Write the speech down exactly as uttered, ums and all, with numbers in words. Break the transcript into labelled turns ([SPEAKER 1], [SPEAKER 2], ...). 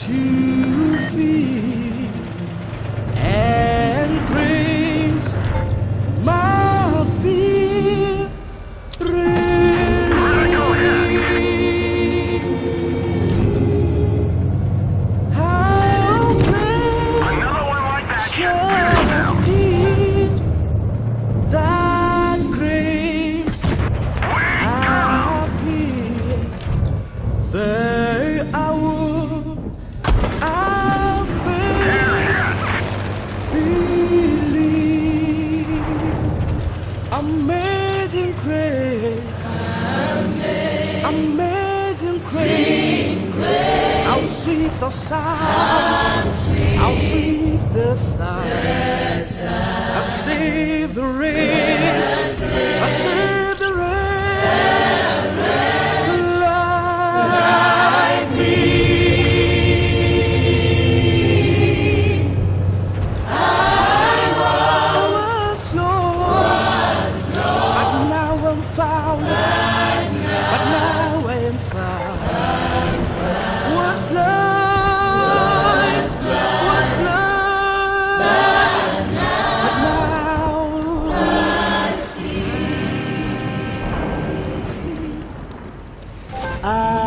[SPEAKER 1] to feed and grace my fear relief. How precious did that grace appear? They I would I first believe. Amazing grace, amazing grace, how sweet the sound, how sweet the sound. I save the rain, I save the rain. Like me, I was lost, but now I'm found, but now I am found. Was blind, was blind, but now I see. I